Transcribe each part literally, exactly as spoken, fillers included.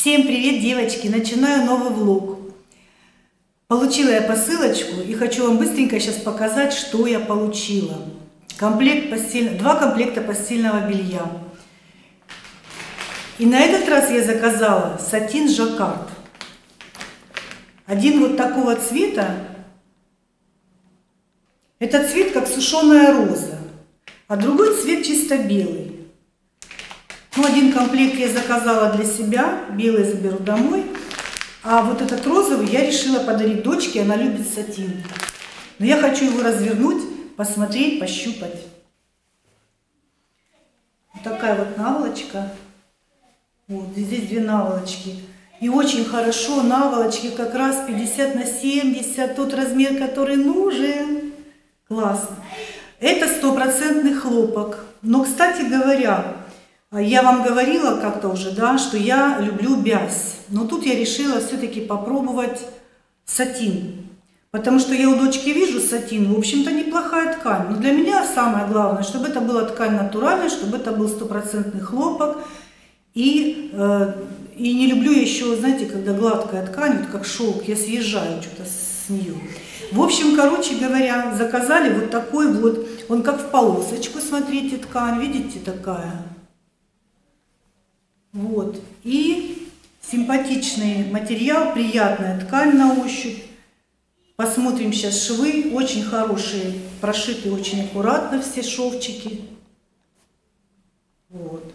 Всем привет, девочки! Начинаю новый влог. Получила я посылочку и хочу вам быстренько сейчас показать, что я получила. Комплект постель... Два комплекта постельного белья. И на этот раз я заказала сатин жаккард. Один вот такого цвета. Это цвет как сушеная роза, а другой цвет чисто белый. Ну, один комплект я заказала для себя, белый заберу домой. А вот этот розовый я решила подарить дочке, она любит сатин. Но я хочу его развернуть, посмотреть, пощупать. Вот такая вот наволочка. Вот, здесь две наволочки. И очень хорошо, наволочки как раз пятьдесят на семьдесят, тот размер, который нужен. Классно. Это стопроцентный хлопок. Но, кстати говоря, я вам говорила как-то уже, да, что я люблю бязь. Но тут я решила все-таки попробовать сатин. Потому что я у дочки вижу сатин, в общем-то, неплохая ткань. Но для меня самое главное, чтобы это была ткань натуральная, чтобы это был стопроцентный хлопок. И, э, и не люблю еще, знаете, когда гладкая ткань, вот как шелк, я съезжаю что-то с нее. В общем, короче говоря, заказали вот такой вот, он как в полосочку, смотрите, ткань, видите, такая. Вот, и симпатичный материал, приятная ткань на ощупь. Посмотрим сейчас швы, очень хорошие, прошиты очень аккуратно все шовчики. Вот.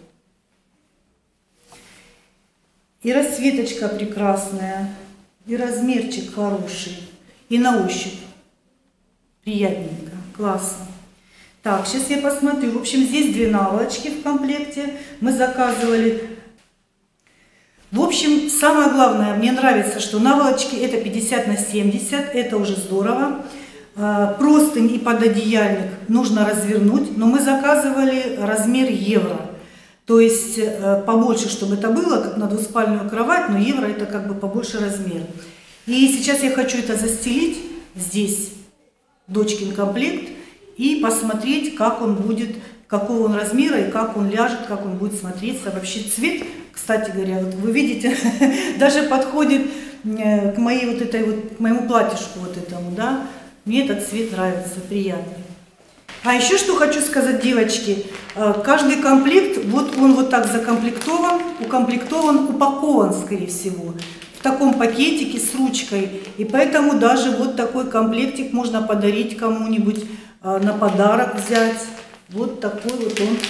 И расцветочка прекрасная, и размерчик хороший, и на ощупь приятненько, классно. Так, сейчас я посмотрю. В общем, здесь две наволочки в комплекте. Мы заказывали. В общем, самое главное, мне нравится, что наволочки это пятьдесят на семьдесят, это уже здорово. Простынь и пододеяльник нужно развернуть, но мы заказывали размер евро. То есть побольше, чтобы это было, как на двуспальную кровать, но евро это как бы побольше размер. И сейчас я хочу это застелить здесь, дочкин комплект, и посмотреть, как он будет, какого он размера и как он ляжет, как он будет смотреться. Вообще цвет, кстати говоря, вот вы видите, даже подходит к моей вот этой вот, к моему платьишку вот этому, да. Мне этот цвет нравится, приятный. А еще что хочу сказать, девочки, каждый комплект, вот он вот так закомплектован, укомплектован, упакован, скорее всего, в таком пакетике с ручкой. И поэтому даже вот такой комплектик можно подарить кому-нибудь, на подарок взять. Вот такой вот он,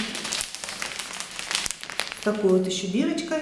такой вот еще бирочкой.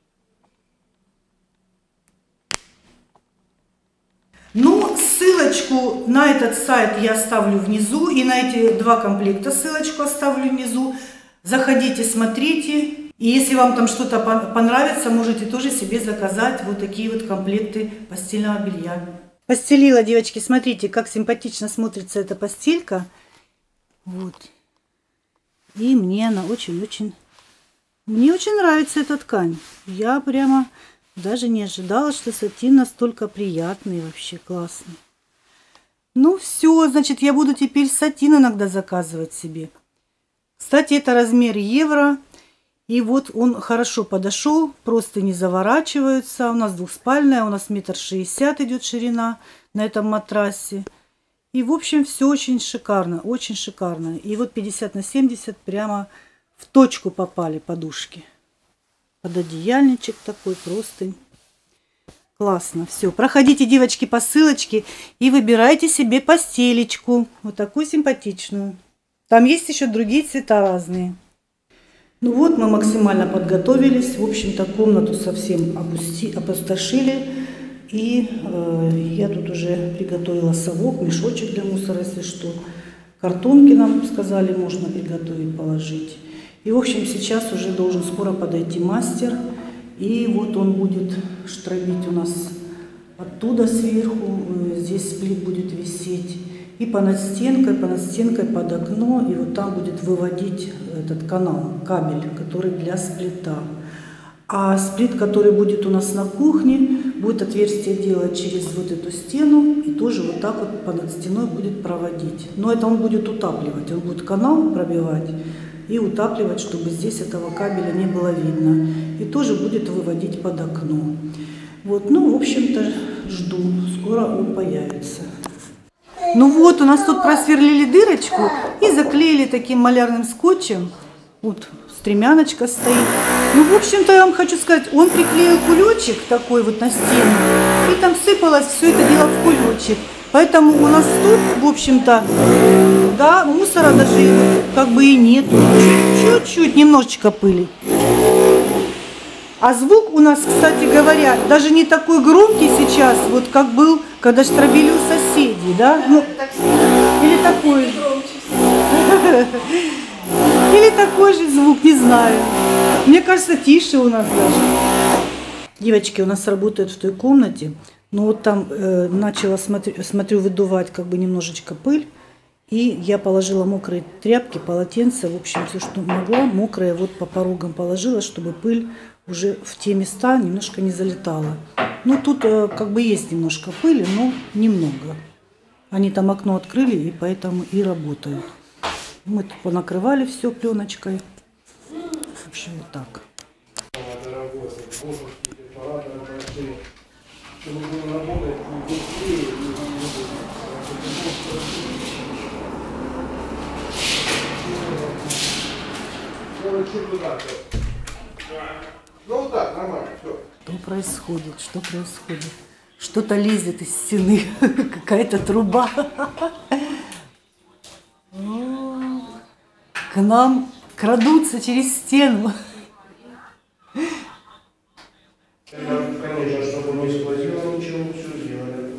Ну, ссылочку на этот сайт я оставлю внизу, и на эти два комплекта ссылочку оставлю внизу. Заходите, смотрите, и если вам там что-то понравится, можете тоже себе заказать вот такие вот комплекты постельного белья. Постелила, девочки, смотрите, как симпатично смотрится эта постелька. Вот. И мне она очень-очень... Мне очень нравится эта ткань. Я прямо... Даже не ожидала, что сатин настолько приятный, вообще классный. Ну все, значит, я буду теперь сатин иногда заказывать себе. Кстати, это размер евро. И вот он хорошо подошел, просто не заворачиваются. У нас двухспальная, у нас метр шестьдесят идет ширина на этом матрасе. И в общем все очень шикарно, очень шикарно. И вот пятьдесят на семьдесят прямо в точку попали подушки. Пододеяльничек такой, простынь. Классно. Все. Проходите, девочки, по ссылочке и выбирайте себе постелечку. Вот такую симпатичную. Там есть еще другие цвета разные. Ну вот, мы максимально подготовились. В общем-то, комнату совсем опусти, опустошили. И э, я тут уже приготовила совок, мешочек для мусора, если что. Картонки нам сказали, можно приготовить, положить. И, в общем, сейчас уже должен скоро подойти мастер. И вот он будет штробить у нас оттуда сверху. Здесь сплит будет висеть. И по надстенкой, по надстенкой под окно. И вот там будет выводить этот канал, кабель, который для сплита. А сплит, который будет у нас на кухне, будет отверстие делать через вот эту стену. И тоже вот так вот по над стеной будет проводить. Но это он будет утапливать. Он будет канал пробивать и утапливать, чтобы здесь этого кабеля не было видно. и тоже будет выводить под окно. Вот, ну, в общем-то, жду, скоро он появится. Ну вот, у нас тут просверлили дырочку и заклеили таким малярным скотчем. Вот, стремяночка стоит. Ну, в общем-то, я вам хочу сказать, он приклеил кулечек такой вот на стену, и там сыпалось все это дело в кулечек. Поэтому у нас тут, в общем-то, да, мусора даже как бы и нет. Чуть-чуть, немножечко пыли. А звук у нас, кстати говоря, даже не такой громкий сейчас, вот как был, когда штробили у соседей, да? Ну, или такой же. Или такой же звук, не знаю. Мне кажется, тише у нас даже. Девочки у нас работают в той комнате. Но вот там э, начала, смотрю, смотрю, выдувать как бы немножечко пыль. И я положила мокрые тряпки, полотенца, в общем, все, что могла, мокрое вот по порогам положила, чтобы пыль уже в те места немножко не залетала. Ну, тут э, как бы есть немножко пыли, но немного. Они там окно открыли, и поэтому и работают. Мы тут понакрывали все пленочкой. В общем, вот так. Ну вот так, нормально, все. Что происходит? Что происходит? Что-то лезет из стены, какая-то труба. К нам крадутся через стену. Конечно, чтобы не сквозило ничего, все сделали.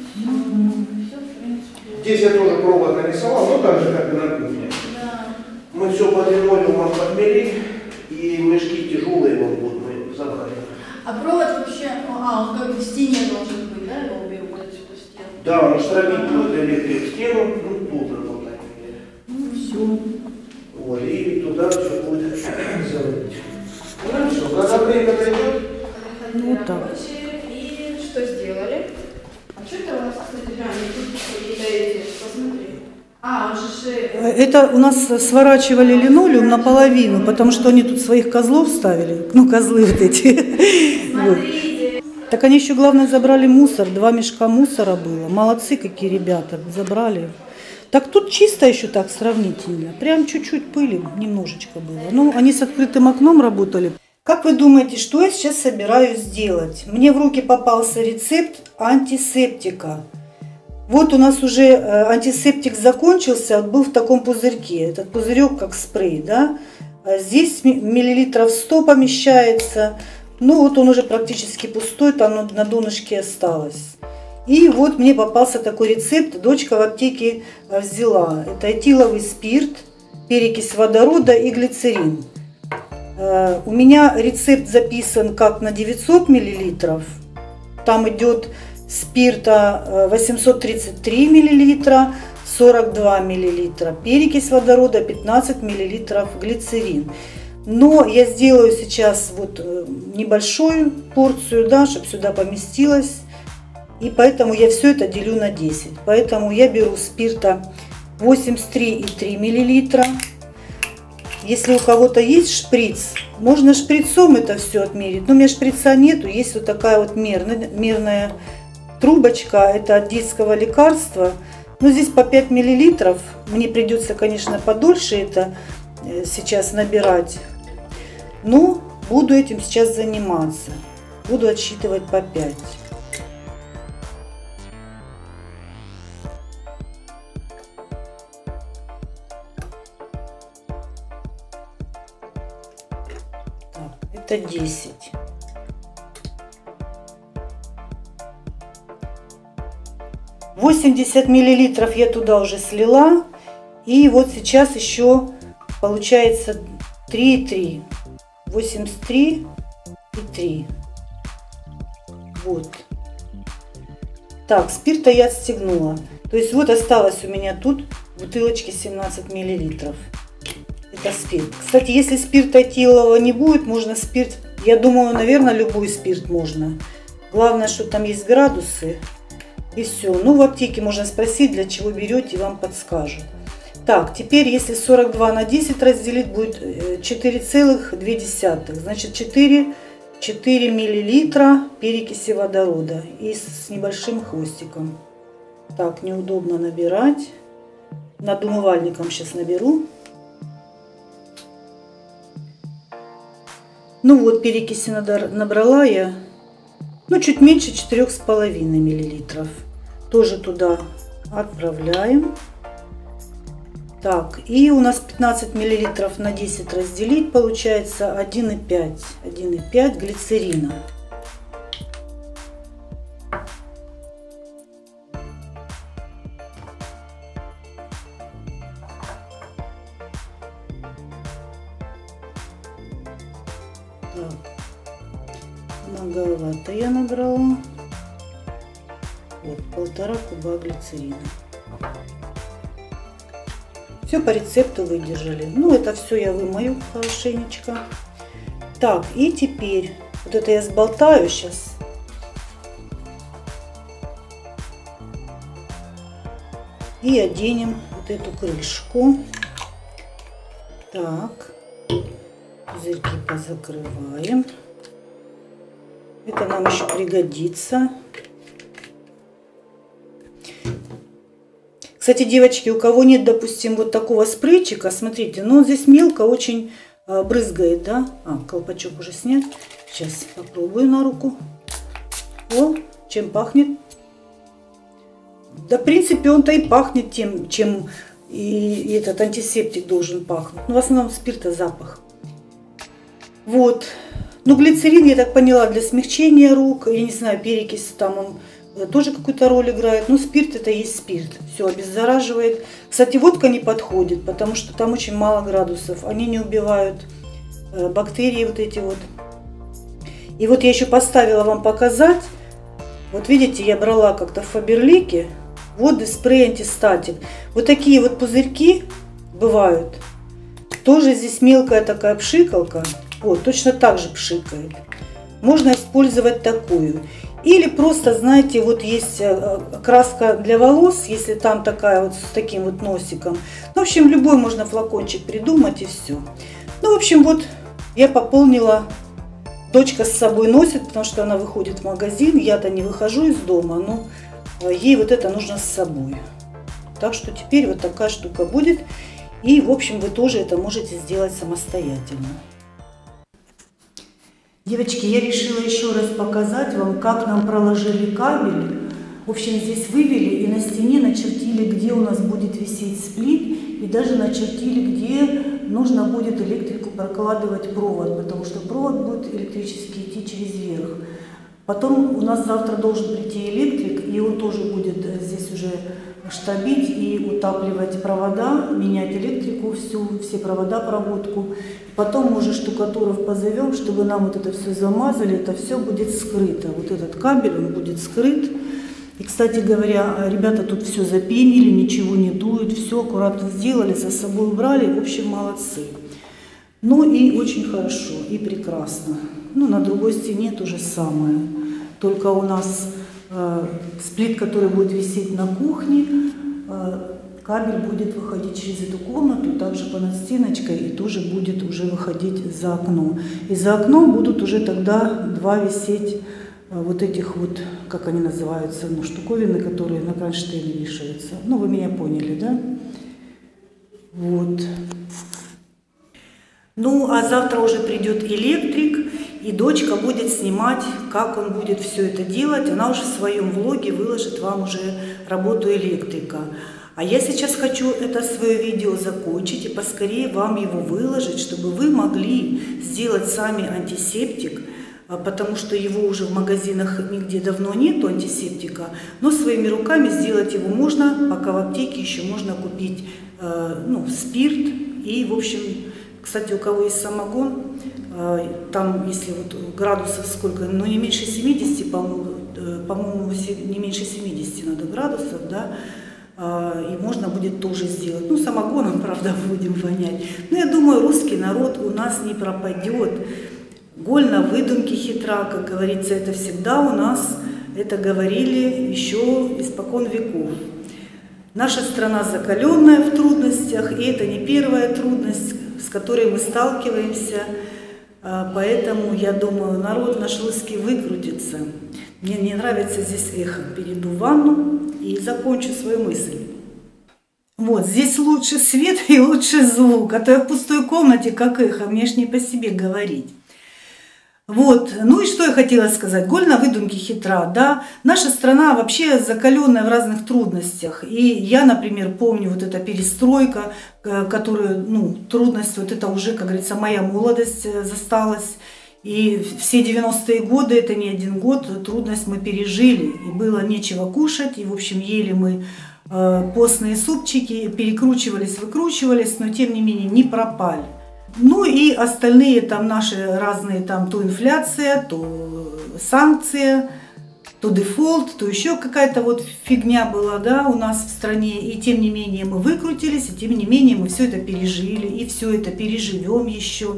Здесь я тоже провод нарисовал, ну так же, как и на кухне. Мы все под линолеумом подмели, и мешки тяжелые вот будут мы забрали. А провод вообще, а, он как бы в стене должен быть, да, его уберут вот эту стену? Да, он штробит будет электрик в стену, ну должен, по крайней мере. Ну все. Вот, и туда все будет залить. Ну все, когда время дойдет. Ну так. И что сделали? А что это у нас, кстати, да, не тут какие-то эти, посмотри. А, он же... Это у нас сворачивали линолеум наполовину, потому что они тут своих козлов ставили. Ну, козлы вот эти. Смотрите. Вот. Так они еще, главное, забрали мусор. Два мешка мусора было. Молодцы какие ребята, забрали. Так тут чисто еще так сравнительно. Прям чуть-чуть пыли, немножечко было. Ну, они с открытым окном работали. Как вы думаете, что я сейчас собираюсь сделать? Мне в руки попался рецепт антисептика. Вот у нас уже антисептик закончился, он был в таком пузырьке. Этот пузырек как спрей, да? Здесь миллилитров сто помещается. Ну вот он уже практически пустой, там на донышке осталось. И вот мне попался такой рецепт, дочка в аптеке взяла. Это этиловый спирт, перекись водорода и глицерин. У меня рецепт записан как на девятьсот миллилитров. Там идет спирта восемьсот тридцать три миллилитра, сорок два миллилитра, перекись водорода, пятнадцать миллилитров глицерин. Но я сделаю сейчас вот небольшую порцию, да, чтобы сюда поместилось. И поэтому я все это делю на десять. Поэтому я беру спирта восемьдесят три и три миллилитра. Если у кого-то есть шприц, можно шприцом это все отмерить. Но у меня шприца нету, есть вот такая вот мерная, мерная трубочка. Это от детского лекарства. Но здесь по пять миллилитров. Мне придется, конечно, подольше это сейчас набирать. Но буду этим сейчас заниматься. Буду отсчитывать по пять. Это десять. восемьдесят миллилитров я туда уже слила. И вот сейчас еще получается три и три. восемьдесят три и три. Вот. Так, спирта я отстегнула. То есть вот осталось у меня тут бутылочки семнадцать миллилитров. Это спирт. Кстати, если спирта этилового не будет, можно спирт, я думаю, наверное, любой спирт можно. Главное, что там есть градусы. И все. Ну, в аптеке можно спросить, для чего берете, вам подскажут. Так, теперь если сорок два на десять разделить, будет четыре целых две десятых. Значит, четыре, четыре миллилитра перекиси водорода и с небольшим хвостиком. Так, неудобно набирать. Над умывальником сейчас наберу. Ну вот, перекиси набрала я, ну, чуть меньше четырёх с половиной миллилитров. Тоже туда отправляем. Так, и у нас пятнадцать миллилитров на десять разделить, получается один и пять. один и пять глицерина. Так, многовато я набрала. Вот, полтора куба глицерина. Все по рецепту выдержали. Ну, это все я вымою хорошенечко. Так, и теперь вот это я сболтаю сейчас. И оденем вот эту крышку. Так, пузырьки позакрываем. Это нам еще пригодится. Кстати, девочки, у кого нет, допустим, вот такого спрейчика, смотрите, ну он здесь мелко очень а, брызгает, да? А, колпачок уже снять. Сейчас попробую на руку. О, чем пахнет? Да, в принципе, он-то и пахнет тем, чем и, и этот антисептик должен пахнуть. Ну, в основном спиртозапах. Вот. Ну, глицерин, я так поняла, для смягчения рук. Я не знаю, перекись там он тоже какую-то роль играет. Но спирт это есть спирт. Все обеззараживает. Кстати, водка не подходит, потому что там очень мало градусов. Они не убивают бактерии вот эти вот. И вот я еще поставила вам показать. Вот видите, я брала как-то в Фаберлике воды спрей антистатик. Вот такие вот пузырьки бывают. Тоже здесь мелкая такая пшикалка. Вот, точно так же пшикает. Можно использовать такую. Или просто, знаете, вот есть краска для волос, если там такая вот с таким вот носиком. Ну, в общем, любой можно флакончик придумать и все. Ну, в общем, вот я пополнила. Дочка с собой носит, потому что она выходит в магазин. Я-то не выхожу из дома, но ей вот это нужно с собой. Так что теперь вот такая штука будет. И, в общем, вы тоже это можете сделать самостоятельно. Девочки, я решила еще раз показать вам, как нам проложили кабель. В общем, здесь вывели и на стене начертили, где у нас будет висеть сплит. И даже начертили, где нужно будет электрику прокладывать провод, потому что провод будет электрически идти через верх. Потом у нас завтра должен прийти электрик, и он тоже будет здесь уже штабить и утапливать провода, менять электрику всю, все провода, проводку. Потом мы уже штукатуров позовем, чтобы нам вот это все замазали, это все будет скрыто. Вот этот кабель, он будет скрыт. И, кстати говоря, ребята тут все запенили, ничего не дуют, все аккуратно сделали, за собой убрали, в общем, молодцы. Ну и очень хорошо, и прекрасно. Ну, на другой стене то же самое. Только у нас э, сплит, который будет висеть на кухне, э, кабель будет выходить через эту комнату, также по надстеночкой, и тоже будет уже выходить за окно. И за окном будут уже тогда два висеть э, вот этих вот, как они называются, ну, штуковины, которые на кронштейне вешаются. Ну, вы меня поняли, да? Вот. Ну, а завтра уже придет электрик, и дочка будет снимать, как он будет все это делать. Она уже в своем влоге выложит вам уже работу электрика. А я сейчас хочу это свое видео закончить и поскорее вам его выложить, чтобы вы могли сделать сами антисептик, потому что его уже в магазинах нигде давно нету, антисептика, но своими руками сделать его можно, пока в аптеке еще можно купить ну, спирт и, в общем, кстати, у кого есть самогон, там, если вот градусов сколько, ну не меньше семидесяти, по-моему, по-моему, не меньше семидесяти надо градусов, да, и можно будет тоже сделать. Ну, самогоном, правда, будем вонять. Но я думаю, русский народ у нас не пропадет. Голь на выдумке хитра, как говорится, это всегда у нас, это говорили еще испокон веков. Наша страна закаленная в трудностях, и это не первая трудность, с которой мы сталкиваемся. Поэтому, я думаю, народ наш русский выкрутится. Мне не нравится здесь эхо. Перейду в ванну и закончу свою мысль. Вот, здесь лучше свет и лучше звук, а то я в пустой комнате, как эхо, мне ж не по себе говорить. Вот, ну и что я хотела сказать. Голь на выдумке хитра, да. Наша страна вообще закаленная в разных трудностях. И я, например, помню вот эта перестройка, которую, ну, трудность, вот это уже, как говорится, моя молодость засталась. И все девяностые годы, это не один год, трудность мы пережили. И было нечего кушать, и, в общем, ели мы э, постные супчики, перекручивались, выкручивались, но, тем не менее, не пропали. Ну и остальные там наши разные, там то инфляция, то санкция, то дефолт, то еще какая-то вот фигня была, да, у нас в стране. И тем не менее мы выкрутились, и тем не менее мы все это пережили, и все это переживем еще.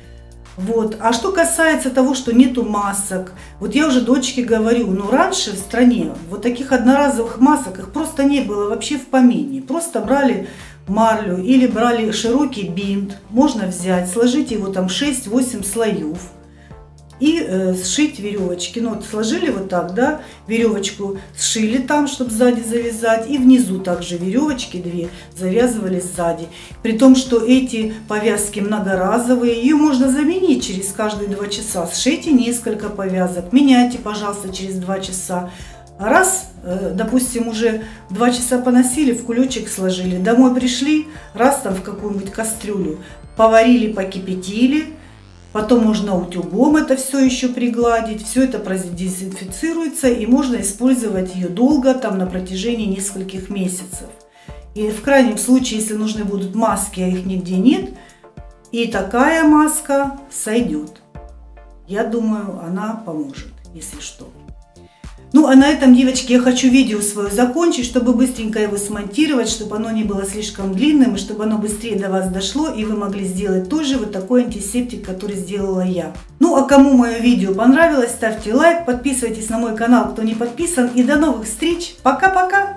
Вот. А что касается того, что нету масок, вот я уже дочке говорю, ну раньше в стране вот таких одноразовых масок, их просто не было вообще в помине. Просто брали марлю или брали широкий бинт, можно взять, сложить его там шесть-восемь слоев и э, сшить веревочки. Ну вот сложили вот так, да, веревочку сшили там, чтобы сзади завязать, и внизу также веревочки две завязывали сзади. При том, что эти повязки многоразовые, ее можно заменить через каждые два часа. Сшейте несколько повязок, меняйте, пожалуйста, через два часа. Раз, допустим, уже два часа поносили, в кулечек сложили, домой пришли, раз там в какую-нибудь кастрюлю, поварили, покипятили, потом можно утюгом это все еще пригладить, все это продезинфицируется, и можно использовать ее долго, там на протяжении нескольких месяцев. И в крайнем случае, если нужны будут маски, а их нигде нет, и такая маска сойдет. Я думаю, она поможет, если что. Ну, а на этом, девочки, я хочу видео свое закончить, чтобы быстренько его смонтировать, чтобы оно не было слишком длинным, и чтобы оно быстрее до вас дошло, и вы могли сделать тоже вот такой антисептик, который сделала я. Ну, а кому мое видео понравилось, ставьте лайк, подписывайтесь на мой канал, кто не подписан, и до новых встреч. Пока-пока!